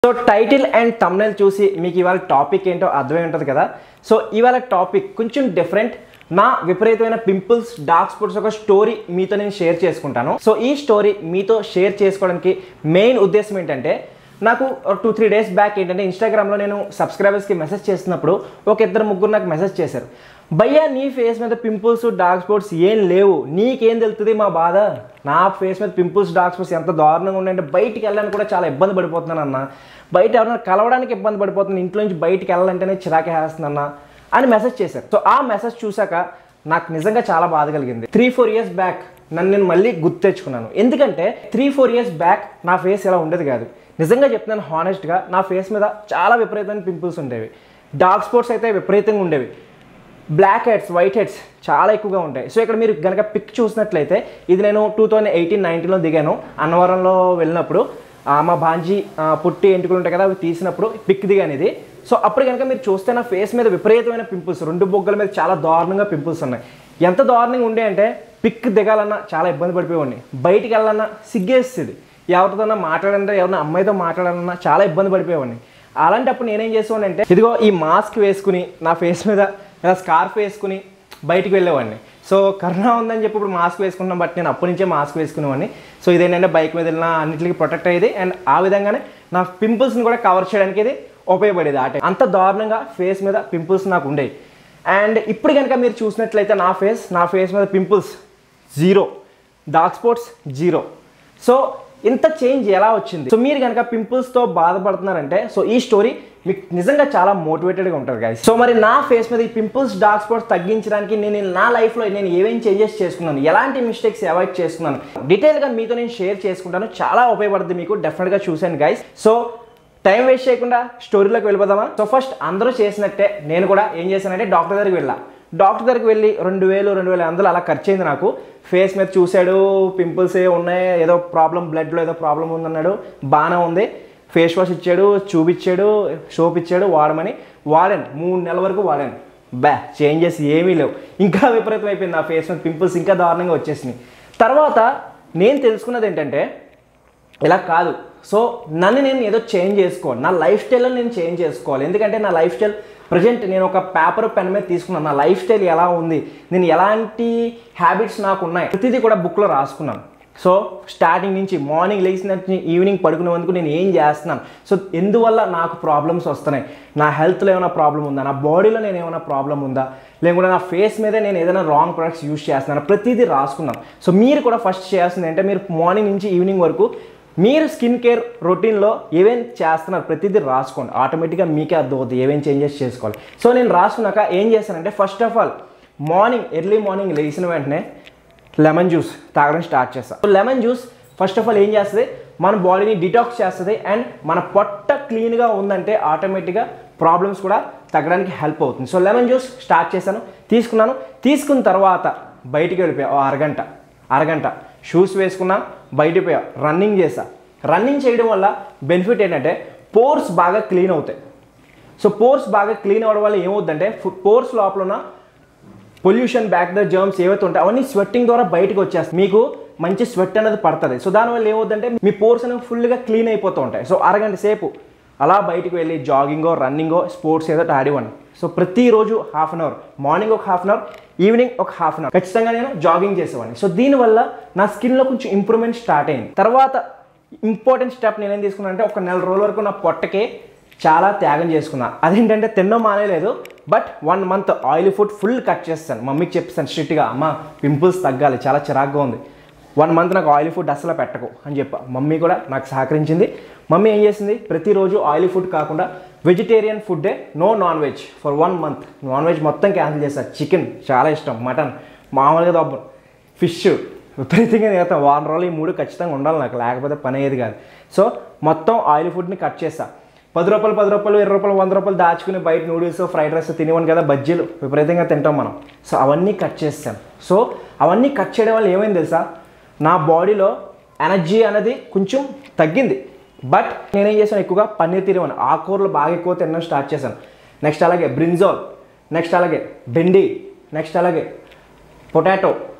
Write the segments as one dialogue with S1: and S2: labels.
S1: So title and thumbnail చూసి మీకు ఇవాళ టాపిక్ ఏంటో అర్థమై ఉంటుంది కదా. సో ఇవాళ టాపిక్ కొంచెం డిఫరెంట్. నా విపరీతమైన పింపుల్స్, డార్క్ స్పాట్స్ ఒక స్టోరీ మీతో నేను షేర్ చేసుకుంటాను. సో ఈ స్టోరీ మీతో షేర్ చేసుకోవడానికి మెయిన్ ఉద్దేశం ఏంటంటే, నాకు 2-3 డేస్ బ్యాక్ ఏంటంటే ఇన్స్టాగ్రామ్లో నేను సబ్స్క్రైబర్స్కి మెసేజ్ చేస్తున్నప్పుడు ఒక 2-3 నాకు మెసేజ్ చేశారు, భయ్యా నీ ఫేస్ మీద పింపుల్స్, డార్క్ స్పాట్స్ ఏం లేవు, నీకేం తెలుస్తుంది మా బాధ, నా ఫేస్ మీద పింపుల్స్, డార్క్ స్పాట్స్ ఎంత దారుణంగా ఉన్నాయంటే బయటికి వెళ్ళడానికి కూడా చాలా ఇబ్బంది పడిపోతున్నాను అన్న, బయట ఎవరైనా కలవడానికి ఇబ్బంది పడిపోతున్నాను, ఇంట్లో నుంచి బయటికి వెళ్ళాలంటేనే చిరాకే వేస్తుందన్న అని మెసేజ్ చేశారు. సో ఆ మెసేజ్ చూశాక నాకు నిజంగా చాలా బాధ కలిగింది. 3-4 ఇయర్స్ బ్యాక్ నన్ను నేను మళ్ళీ గుర్తు తెచ్చుకున్నాను. ఎందుకంటే 3-4 ఇయర్స్ బ్యాక్ నా ఫేస్ ఇలా ఉండేది కాదు. నిజంగా చెప్తున్నాను హానెస్ట్గా, నా ఫేస్ మీద చాలా విపరీతమైన పింపుల్స్ ఉండేవి, డార్క్ స్పాట్స్ అయితే విపరీతంగా ఉండేవి, బ్లాక్ హెడ్స్, వైట్ హెడ్స్ చాలా ఎక్కువగా ఉంటాయి. సో ఇక్కడ మీరు కనుక పిక్ చూసినట్లయితే ఇది నేను 2018-19లో దిగాను. అన్నవరంలో వెళ్ళినప్పుడు మా భాంజీ పుట్టి ఎంటుకలు ఉంటాయి కదా, అవి తీసినప్పుడు పిక్ దిగాను ఇది. సో అప్పుడు కనుక మీరు చూస్తే నా ఫేస్ మీద విపరీతమైన పింపుల్స్, 2 బొగ్గల మీద చాలా దారుణంగా పింపుల్స్ ఉన్నాయి. ఎంత దారుణంగా ఉండే అంటే పిక్ దిగాలన్నా చాలా ఇబ్బంది పడిపోయేవాడిని, బయటికి వెళ్ళాలన్నా సిగ్గేస్తుంది, ఎవరితోన్నా మాట్లాడాలంటే, ఎవరైనా అమ్మాయితో మాట్లాడాలన్నా చాలా ఇబ్బంది పడిపోయేవాడిని. అలాంటప్పుడు నేనేం చేసేవాడిని అంటే, ఇదిగో ఈ మాస్క్ వేసుకుని నా ఫేస్ మీద ఇలా స్కార్ఫ్ వేసుకుని బయటికి వెళ్ళేవాడిని. సో కరోనా ఉందని చెప్పి ఇప్పుడు మాస్క్ వేసుకున్నాం, బట్ నేను అప్పటి నుంచే మాస్క్ వేసుకునేవాడిని. సో ఇదేంటంటే బైక్ మీద వెళ్ళినా అన్నింటికి ప్రొటెక్ట్ అయ్యేది, అండ్ ఆ విధంగానే నా పింపుల్స్ని కూడా కవర్ చేయడానికి ఇది ఉపయోగపడేది. ఆ టైం అంత దారుణంగా ఫేస్ మీద పింపుల్స్ నాకు ఉండేవి. అండ్ ఇప్పుడు కనుక మీరు చూసినట్లయితే నా ఫేస్ మీద పింపుల్స్ 0, డార్క్ స్పాట్స్ 0. సో ఇంత చేంజ్ ఎలా వచ్చింది? సో మీరు కనుక పింపుల్స్తో బాధపడుతున్నారంటే సో ఈ స్టోరీ మీకు నిజంగా చాలా మోటివేటెడ్గా ఉంటుంది గైస్. సో మరి నా ఫేస్ మీద ఈ పింపుల్స్, డార్క్ స్పాట్స్ తగ్గించడానికి నేను నా లైఫ్లో నేను ఏమేం చేంజెస్ చేసుకున్నాను, ఎలాంటి మిస్టేక్స్ అవాయిడ్ చేసుకున్నాను, డీటెయిల్గా మీతో నేను షేర్ చేసుకుంటాను. చాలా ఉపయోగపడుతుంది మీకు, డెఫినెట్గా చూశాను గైస్. సో టైం వేస్ట్ చేయకుండా స్టోరీలోకి వెళ్ళిపోదామా? సో ఫస్ట్ అందరూ చేసినట్టే నేను కూడా ఏం చేశానంటే డాక్టర్ దగ్గరికి వెళ్ళి 2,000-2,500 అలా ఖర్చు అయింది నాకు. ఫేస్ మీద చూశాడు, పింపుల్స్ ఏ ఉన్నాయి, ఏదో ప్రాబ్లం, బ్లడ్లో ఏదో ప్రాబ్లం ఉందన్నాడు, బాగానే ఉంది, ఫేస్ వాష్ ఇచ్చాడు, చూపించాడు, సోప్ ఇచ్చాడు, వాడమని వాడాను. 3 నెలల వరకు వాడాను. చేంజెస్ ఏమీ లేవు, ఇంకా విపరీతం అయిపోయింది నా ఫేస్ మీద పింపుల్స్, ఇంకా దారుణంగా వచ్చేసినాయి. తర్వాత నేను తెలుసుకున్నది ఏంటంటే ఇలా కాదు, సో నన్ను నేను ఏదో చేంజ్ చేసుకోవాలి, నా లైఫ్ స్టైల్లో నేను చేంజ్ చేసుకోవాలి. ఎందుకంటే నా లైఫ్ స్టైల్ ప్రజెంట్ నేను ఒక పేపర్ పెన్ మీద తీసుకున్నాను, నా లైఫ్ స్టైల్ ఎలా ఉంది, నేను ఎలాంటి హ్యాబిట్స్ నాకు ఉన్నాయి, ప్రతిదీ కూడా బుక్లో రాసుకున్నాను. సో స్టార్టింగ్ నుంచి మార్నింగ్ లేచిన నుంచి ఈవినింగ్ పడుకునేందుకు నేను ఏం చేస్తున్నాను, సో ఎందువల్ల నాకు ప్రాబ్లమ్స్ వస్తున్నాయి, నా హెల్త్లో ఏమైనా ప్రాబ్లం ఉందా, నా బాడీలో నేను ఏమైనా ప్రాబ్లం ఉందా, లేకుంటే నా ఫేస్ మీద నేను ఏదైనా రాంగ్ ప్రొడక్ట్స్ యూజ్ చేస్తున్నాను, ప్రతిదీ రాసుకున్నాను. సో మీరు కూడా ఫస్ట్ చేయాల్సింది అంటే, మీరు మార్నింగ్ నుంచి ఈవినింగ్ వరకు మీరు స్కిన్ కేర్ రొటీన్లో ఏమేం చేస్తున్నారు ప్రతిదీ రాసుకోండి. ఆటోమేటిక్గా మీకే అర్థమవుతుంది ఏమేం చేంజెస్ చేసుకోవాలి. సో నేను రాసుకున్నాక ఏం చేస్తానంటే, first of all early morning లేచిన వెంటనే లెమన్ జ్యూస్ తాగడం స్టార్ట్ చేస్తాను. So lemon juice first of all ఏం చేస్తుంది, మన బాడీని డిటాక్స్ చేస్తుంది, అండ్ మన పొట్ట క్లీన్గా ఉందంటే ఆటోమేటిక్గా ప్రాబ్లమ్స్ కూడా తగ్గడానికి హెల్ప్ అవుతుంది. సో లెమన్ జ్యూస్ స్టార్ట్ చేశాను, తీసుకున్న తర్వాత బయటికి వెళ్ళిపోయా అరగంట షూస్ వేసుకున్నా, బయటికి పోయా, రన్నింగ్ చేసా. రన్నింగ్ చేయడం వల్ల బెనిఫిట్ ఏంటంటే పోర్స్ బాగా క్లీన్ అవుతాయి. సో పోర్స్ బాగా క్లీన్ అవ్వడం వల్ల ఏమవుతుందంటే, పోర్స్ లోపల ఉన్న పొల్యూషన్, బ్యాక్టీరియా, జర్మ్స్ ఏవైతే ఉంటాయి అవన్నీ స్వెట్టింగ్ ద్వారా బయటకు వచ్చేస్తాయి, మీకు మంచి స్వెట్ అనేది పడుతుంది. సో దానివల్ల ఏమవుతుందంటే మీ పోర్స్ అనేవి ఫుల్గా క్లీన్ అయిపోతూ ఉంటాయి. సో అరగంట సేపు అలా బయటకు వెళ్ళి జాగింగో, రన్నింగో, స్పోర్ట్స్ ఏదో ఆడివ్వండి. సో ప్రతిరోజు 1/2 అవర్, మార్నింగ్ ఒక 1/2 అవర్, ఈవినింగ్ ఒక 1/2 అవర్ ఖచ్చితంగా నేను జాగింగ్ చేసేవాడిని. సో దీనివల్ల నా స్కిన్లో కొంచెం ఇంప్రూవ్మెంట్ స్టార్ట్ అయింది. తర్వాత ఇంపార్టెంట్ స్టెప్ నేనేం తీసుకున్నాను అంటే, ఒక 1 నెల రోజుల వరకు నా పొట్టకే చాలా త్యాగం చేసుకున్నా. అదేంటంటే తినడం మానేలేదు, but 1 month oil food full cut చేస్తాను. మమ్మీకి చెప్పేస్తాను స్ట్రిక్ట్గా, అమ్మ పింపుల్స్ తగ్గాలి, చాలా చిరాగ్గా ఉంది, 1 మంత్ నాకు ఆయిల్ ఫుడ్ అసలు పెట్టకు అని చెప్పా. మమ్మీ కూడా నాకు సహకరించింది. మమ్మీ ఏం చేసింది, ప్రతిరోజు ఆయిల్ ఫుడ్ కాకుండా వెజిటేరియన్ ఫుడ్డే, no non veg for 1 month. Non veg మొత్తం క్యాన్సిల్ చేశాను. చికెన్ చాలా ఇష్టం, మటన్ మామూలుగా దొబ్బను, ఫిష్ విపరీతంగా తింటాను. 1 రోజులు ఈ 3 ఖచ్చితంగా ఉండాలి నాకు, లేకపోతే పని అయ్యేది కాదు. సో మొత్తం ఆయిల్ ఫుడ్ని కట్ చేస్తా. ₹10, ₹20, ₹20, ₹100 దాచుకుని బయట నూడిల్స్, ఫ్రైడ్ రైస్ తినేవాను కదా, బజ్జీలు విపరీతంగా తింటాం మనం. సో అవన్నీ కట్ చేస్తాను. సో అవన్నీ కట్ చేయడం వల్ల ఏమైంది తెలుసా, నా బాడీలో ఎనర్జీ అనేది కొంచెం తగ్గింది. బట్ నేనేం చేశాను, ఎక్కువగా పన్నీర్ తినేవాను, ఆకుకూరలు బాగా ఎక్కువ తినడం స్టార్ట్ చేశాను. నెక్స్ట్ అలాగే బ్రింజాల్, నెక్స్ట్ అలాగే బెండి, నెక్స్ట్ అలాగే పొటాటో,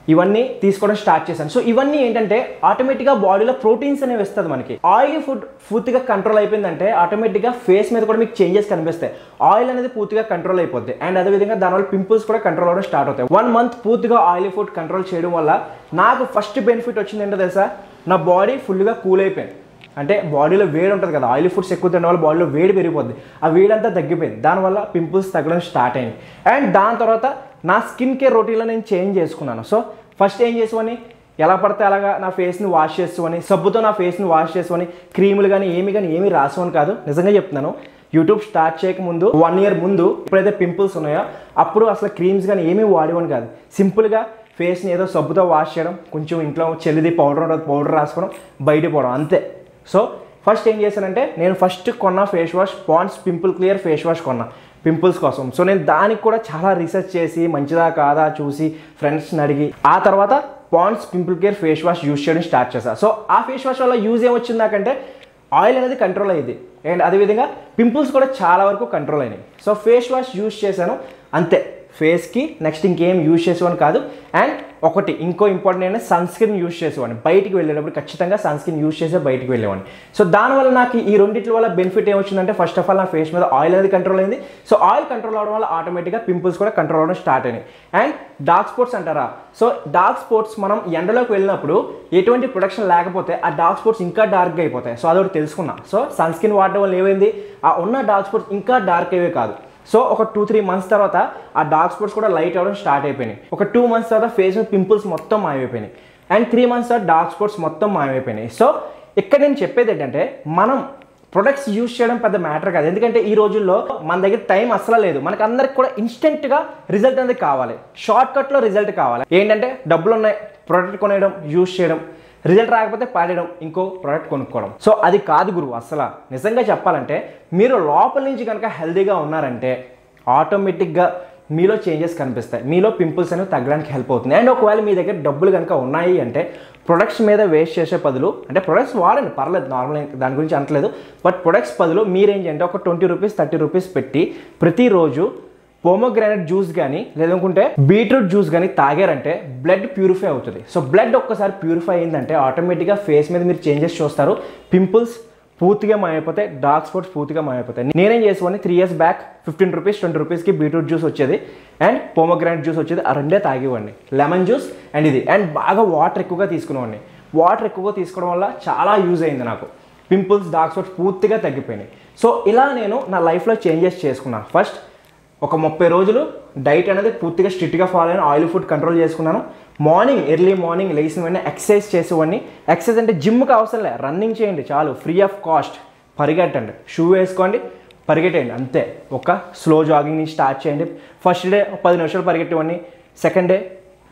S1: ఇవన్నీ తీసుకోవడం స్టార్ట్ చేశాను. సో ఇవన్నీ ఏంటంటే ఆటోమేటిక్గా బాడీలో ప్రోటీన్స్ అనేవి ఇస్తుంది మనకి. ఆయిలీ ఫుడ్ పూర్తిగా కంట్రోల్ అయిపోయిందంటే ఆటోమేటిక్గా ఫేస్ మీద కూడా మీకు చేంజెస్ కనిపిస్తాయి. ఆయిల్ అనేది పూర్తిగా కంట్రోల్ అయిపోద్ది అండ్ అదేవిధంగా దానివల్ల పింపుల్స్ కూడా కంట్రోల్ అవ్వడం స్టార్ట్ అవుతాయి. 1 మంత్ పూర్తిగా ఆయిలీ ఫుడ్ కంట్రోల్ చేయడం వల్ల నాకు ఫస్ట్ బెనిఫిట్ వచ్చింది ఏంటో తెలుసా, నా బాడీ ఫుల్గా కూల్ అయిపోయింది. అంటే బాడీలో వేడి ఉంటుంది కదా, ఆయిలీ ఫుడ్స్ ఎక్కువ తినడం వల్ల బాడీలో వేడి పెరిగిపోద్ది. ఆ వేడి అంతా తగ్గిపోయింది, దానివల్ల పింపుల్స్ తగ్గడం స్టార్ట్ అయింది. అండ్ దాని తర్వాత నా స్కిన్ కేర్ రొటీన్లో నేను చేంజ్ చేసుకున్నాను. సో ఫస్ట్ ఏం చేసుకొని ఎలా పడితే అలాగా నా ఫేస్ని వాష్ చేసుకొని సబ్బుతో నా ఫేస్ని వాష్ చేసుకొని క్రీములు కానీ ఏమీ రాసుకొని కాదు, నిజంగా చెప్తున్నాను. యూట్యూబ్ స్టార్ట్ చేయకముందు 1 year ముందు ఎప్పుడైతే పింపుల్స్ ఉన్నాయో అప్పుడు అసలు క్రీమ్స్ కానీ ఏమీ వాడేవని కాదు. సింపుల్గా ఫేస్ని ఏదో సబ్బుతో వాష్ చేయడం, కొంచెం ఇంట్లో చెల్లిది పౌడర్ ఉంటుంది పౌడర్ రాసుకోవడం, బయట పోవడం, అంతే. సో ఫస్ట్ ఏం చేశానంటే నేను ఫస్ట్ కొన్న face wash Pond's pimple clear face wash కొన్నా పింపుల్స్ కోసం. సో నేను దానికి కూడా చాలా రీసెర్చ్ చేసి మంచిదా కాదా చూసి ఫ్రెండ్స్ని అడిగి ఆ తర్వాత Pond's pimple care face wash use చేయడం స్టార్ట్ చేశాను. సో ఆ ఫేస్ వాష్ వల్ల యూజ్ ఏమొచ్చింది నాకంటే ఆయిల్ అనేది కంట్రోల్ అయ్యింది అండ్ అదేవిధంగా పింపుల్స్ కూడా చాలా వరకు కంట్రోల్ అయినాయి. సో ఫేస్ వాష్ యూజ్ చేశాను అంతే, ఫేస్కి నెక్స్ట్ ఇంకేం యూజ్ చేసేవాడిని కాదు. అండ్ ఒకటి ఇంకో ఇంపార్టెంట్ ఏంటంటే సన్ స్క్రీన్ యూజ్ చేసేవాడిని. బయటికి వెళ్ళేటప్పుడు ఖచ్చితంగా సన్ స్క్రీన్ యూజ్ చేసే బయటికి వెళ్ళేవాడిని. సో దానివల్ల నాకు ఈ రెండింటి వల్ల బెనిఫిట్ ఏమొచ్చిందంటే ఫస్ట్ ఆఫ్ ఆల్ నా ఫేస్ మీద ఆయిల్ అనేది కంట్రోల్ అయింది. సో ఆయిల్ కంట్రోల్ అవడం వల్ల ఆటోమేటిక్గా పింపుల్స్ కూడా కంట్రోల్ అవ్వడం స్టార్ట్ అయినాయి. అండ్ డార్క్ స్పాట్స్ అంటారా, సో డార్క్ స్పాట్స్ మనం ఎండలోకి వెళ్ళినప్పుడు ఎటువంటి ప్రొటెక్షన్ లేకపోతే ఆ డార్క్ స్పాట్స్ ఇంకా డార్క్గా అయిపోతాయి. సో అదొకటి తెలుసుకున్నా. సో సన్ స్క్రీన్ వాడడం వల్ల ఏమైంది, ఆ ఉన్న డార్క్ స్పాట్స్ ఇంకా డార్క్ అయ్యే కాదు. సో ఒక 2-3 months తర్వాత ఆ డార్క్ స్పాట్స్ కూడా లైట్ అవ్వడం స్టార్ట్ అయిపోయినాయి. ఒక 2 months తర్వాత ఫేస్ మీద పింపుల్స్ మొత్తం మాయమైపోయినాయి అండ్ 3 months తర్వాత డార్క్ స్పాట్స్ మొత్తం మాయమైపోయినాయి. సో ఇక్కడ నేను చెప్పేది ఏంటంటే మనం ప్రొడక్ట్స్ యూజ్ చేయడం పెద్ద మ్యాటర్ కాదు. ఎందుకంటే ఈ రోజుల్లో మన దగ్గర టైం అసలు లేదు. మనకు అందరికి కూడా ఇన్స్టెంట్గా రిజల్ట్ అనేది కావాలి, షార్ట్ కట్లో రిజల్ట్ కావాలి. ఏంటంటే డబ్బులు ఉన్నాయి, ప్రొడక్ట్ కొనేయడం, యూజ్ చేయడం, రిజల్ట్ రాకపోతే పాడేయడం, ఇంకో ప్రోడక్ట్ కొనుక్కోవడం. సో అది కాదు గురువు. అసలు నిజంగా చెప్పాలంటే మీరు లోపల నుంచి కనుక హెల్తీగా ఉన్నారంటే ఆటోమేటిక్గా మీలో చేంజెస్ కనిపిస్తాయి, మీలో పింపుల్స్ అనేవి తగ్గడానికి హెల్ప్ అవుతుంది. అండ్ ఒకవేళ మీ దగ్గర డబ్బులు కనుక ఉన్నాయి అంటే ప్రొడక్ట్స్ మీద వేస్ట్ చేసే బదులు, అంటే ప్రొడక్ట్స్ వాడండి పర్లేదు, నార్మల్ దాని గురించి అనట్లేదు, బట్ ప్రొడక్ట్స్ బదులు మీరేం చేయంటే ఒక 20 రూపీస్ 30 రూపీస్ పెట్టి ప్రతిరోజు పోమోగ్రానైట్ జ్యూస్ కానీ లేదనుకుంటే బీట్రూట్ జ్యూస్ కానీ తాగారంటే బ్లడ్ ప్యూరిఫై అవుతుంది. సో బ్లడ్ ఒక్కసారి ప్యూరిఫై అయిందంటే ఆటోమేటిక్గా ఫేస్ మీద మీరు చేంజెస్ చూస్తారు. పింపుల్స్ పూర్తిగా మాయమైపోతాయి, డార్క్ స్పాట్స్ పూర్తిగా మాయమైపోతాయి. నేనేం చేసేవాడిని 3 years బ్యాక్ 15 రూపీస్ 20 రూపీస్కి బీట్రూట్ జ్యూస్ వచ్చేది అండ్ పోమోగ్రానైట్ జ్యూస్ వచ్చేది. ఆ రెండే తాగేవాడిని, లెమన్ జ్యూస్ అండ్ ఇది. అండ్ బాగా వాటర్ ఎక్కువగా తీసుకునేవాడిని. వాటర్ ఎక్కువగా తీసుకోవడం వల్ల చాలా యూజ్ అయింది నాకు. పింపుల్స్ డార్క్ స్పాట్స్ పూర్తిగా తగ్గిపోయినాయి. సో ఇలా నేను నా లైఫ్లో చేంజెస్ చేసుకున్నాను. ఫస్ట్ ఒక 30 రోజులు డైట్ అనేది పూర్తిగా స్ట్రిక్ట్గా ఫాలో అయిన, ఆయిల్ ఫుడ్ కంట్రోల్ చేసుకున్నాను. ఎర్లీ మార్నింగ్ లేచిన వెంటనే ఎక్సర్సైజ్ చేసేవాడిని. ఎక్సర్సైజ్ అంటే జిమ్కి అవసరం లేదు, రన్నింగ్ చేయండి చాలు, ఫ్రీ ఆఫ్ కాస్ట్. పరిగెట్టండి, షూ వేసుకోండి, పరిగెట్టండి అంతే. ఒక స్లో జాగింగ్ నుంచి స్టార్ట్ చేయండి. ఫస్ట్ డే 10 నిమిషాలు పరిగెట్టేవాడిని, సెకండ్ డే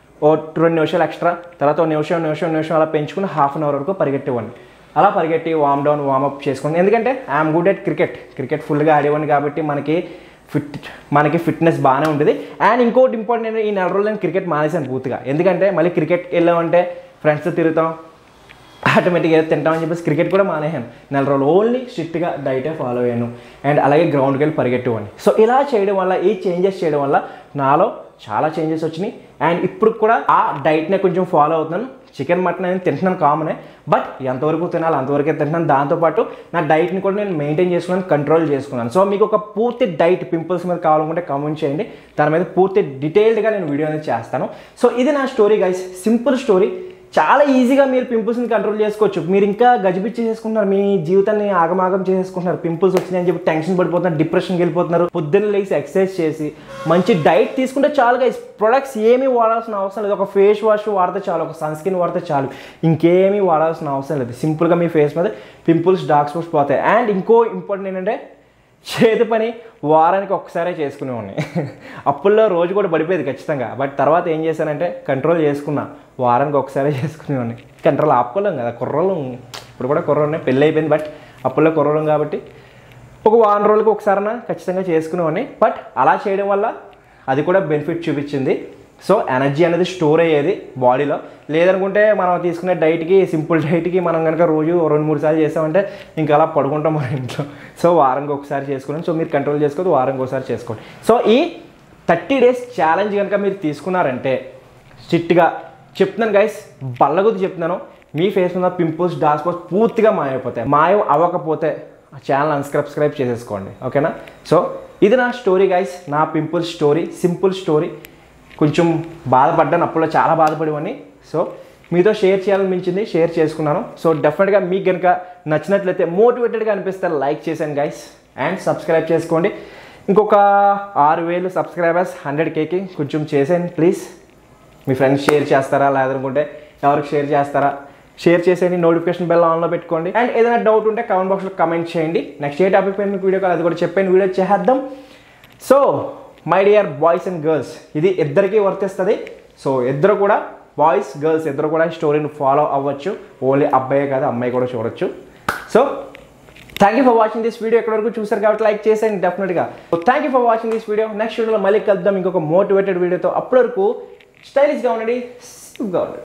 S1: 2 నిమిషాలు ఎక్స్ట్రా, తర్వాత 1 నిమిషం అలా పెంచుకుని 1/2 hour వరకు పరిగెట్టేవాడిని. అలా పరిగెట్టి వార్మప్ చేసుకోండి. ఎందుకంటే ఐఎమ్ గుడ్ ఎట్ క్రికెట్ ఫుల్గా ఆడేవాడిని కాబట్టి మనకి ఫిట్నెస్ బాగానే ఉంటుంది. అండ్ ఇంకోటి ఇంపార్టెంట్, ఈ 4 రోజులు నేను క్రికెట్ మానేశాను పూర్తిగా. ఎందుకంటే మళ్ళీ క్రికెట్కి వెళ్ళామంటే ఫ్రెండ్స్తో తిరుగుతాం, ఆటోమేటిక్గా ఏదో తింటామని చెప్పేసి క్రికెట్ కూడా మానేశాను. 4 రోజులు ఓన్లీ స్ట్రిక్ట్గా డైటే ఫాలో అయ్యాను అండ్ అలాగే గ్రౌండ్కి వెళ్ళి పరిగెట్టేవాడిని. సో ఇలా చేయడం వల్ల, ఈ చేంజెస్ చేయడం వల్ల నాలో చాలా చేంజెస్ వచ్చినాయి. అండ్ ఇప్పుడు కూడా ఆ డైట్నే కొంచెం ఫాలో అవుతున్నాను. చికెన్ మటన్ అనేది తింటున్నాను కామనే, బట్ ఎంతవరకు తినాలి అంతవరకే తింటున్నాను. దాంతోపాటు నా డైట్ని కూడా నేను మెయింటైన్ చేసుకున్నాను, కంట్రోల్ చేసుకున్నాను. సో మీకు ఒక పూర్తి డైట్ పింపుల్స్ మీద కావాలనుకుంటే కామెంట్ చేయండి, దాని మీద పూర్తి డీటెయిల్డ్గా నేను వీడియో అనేది చేస్తాను. సో ఇది నా స్టోరీ గైస్, సింపుల్ స్టోరీ. చాలా ఈజీగా మీరు పింపుల్స్ని కంట్రోల్ చేసుకోవచ్చు. మీరు ఇంకా గజిబిచ్చి చేసుకుంటున్నారు, మీ జీవితాన్ని ఆగమాగం చేసేసుకుంటున్నారు. పింపుల్స్ వచ్చినాయని చెప్పి టెన్షన్ పడిపోతున్నారు, డిప్రెషన్కి వెళ్ళిపోతున్నారు. పొద్దున్న లేచి ఎక్సర్సైజ్ చేసి మంచి డైట్ తీసుకుంటే చాలు గైస్. ప్రొడక్ట్స్ ఏమీ వాడాల్సిన అవసరం లేదు. ఒక ఫేస్ వాష్ వాడితే చాలు, ఒక సన్ స్క్రీన్ వాడితే చాలు, ఇంకేమీ వాడాల్సిన అవసరం లేదు. సింపుల్గా మీ ఫేస్ మీద పింపుల్స్ డార్క్ స్పాట్స్ పోతాయి. అండ్ ఇంకో ఇంపార్టెంట్ ఏంటంటే చేతి పని వారానికి ఒక్కసారే చేసుకునేవాడిని. అప్పుల్లో రోజు కూడా పడిపోయేది ఖచ్చితంగా, బట్ తర్వాత ఏం చేశానంటే కంట్రోల్ చేసుకున్నా, వారానికి ఒకసారే చేసుకునేవాడిని. కంట్రోల్ ఆపుకోలేం కదా, కుర్రోళ్ళు ఇప్పుడు కూడా కుర్రోళ్ళనే, పెళ్ళి అయిపోయింది, బట్ అప్పుల్లో కుర్రోళ్ళం కాబట్టి ఒక వారం రోజులకు ఒకసారైనా ఖచ్చితంగా చేసుకునేవాడిని. బట్ అలా చేయడం వల్ల అది కూడా బెనిఫిట్ చూపించింది. సో ఎనర్జీ అనేది స్టోర్ అయ్యేది బాడీలో. లేదనుకుంటే మనం తీసుకునే డైట్కి, సింపుల్ డైట్కి మనం కనుక రోజు 2-3 సార్లు చేసామంటే ఇంకా అలా పడుకుంటాం మన ఇంట్లో. సో వారానికి ఒకసారి చేసుకోండి. సో మీరు కంట్రోల్ చేసుకోవద్దు, వారానికి ఒకసారి చేసుకోండి. సో ఈ 30 days ఛాలెంజ్ కనుక మీరు తీసుకున్నారంటే స్ట్రిక్ట్గా చెప్తున్నాను గైస్, బల్లగుద్ది చెప్తున్నాను, మీ ఫేస్ మీద పింపుల్స్ డార్క్ స్పాట్స్ పూర్తిగా మాయమైపోతాయి. మాయం అవ్వకపోతే ఆ ఛానల్ అన్సబ్స్క్రైబ్ చేసేసుకోండి, ఓకేనా? సో ఇది నా స్టోరీ గైస్, నా పింపుల్స్ స్టోరీ, సింపుల్ స్టోరీ. కొంచెం బాధపడ్డాను, అప్పుల్లో చాలా బాధపడేవాడిని. సో మీతో షేర్ చేయాలనిపించింది, షేర్ చేసుకున్నాను. సో డెఫినెట్గా మీకు కనుక నచ్చినట్లయితే, మోటివేటెడ్గా అనిపిస్తే లైక్ చేశాను గైస్, అండ్ సబ్స్క్రైబ్ చేసుకోండి. ఇంకొక 6000 సబ్స్క్రైబర్స్ 100Kకి కొంచెం చేసేయండి ప్లీజ్. మీ ఫ్రెండ్స్ షేర్ చేస్తారా, లేదనుకుంటే ఎవరికి షేర్ చేస్తారా, షేర్ చేసేయండి. నోటిఫికేషన్ బెల్ ఆన్లో పెట్టుకోండి. అండ్ ఏదైనా డౌట్ ఉంటే కామెంట్ బాక్స్లో కమెంట్ చేయండి. నెక్స్ట్ ఏ టాపిక్ పైన మీకు వీడియో కావాలి అది కూడా చెప్పండి, వీడియో చేద్దాం. So my dear boys and girls, ఇది ఇద్దరికీ వర్తిస్తుంది. సో ఇద్దరు కూడా, బాయ్స్ గర్ల్స్ ఇద్దరు కూడా స్టోరీని ఫాలో అవ్వచ్చు. ఓన్లీ అబ్బాయే కాదు, అమ్మాయి కూడా చూడొచ్చు. So thank you for watching this video. ఎక్కడి వరకు చూసారు కాబట్టి లైక్ చేసేయండి డెఫినెట్గా. So thank you for watching this video. Next వీడియోలో మళ్ళీ కలుద్దాం ఇంకొక మోటివేటెడ్ వీడియోతో. అప్పటి వరకు స్టైలిష్గా ఉండండి, సేఫ్గా ఉండండి.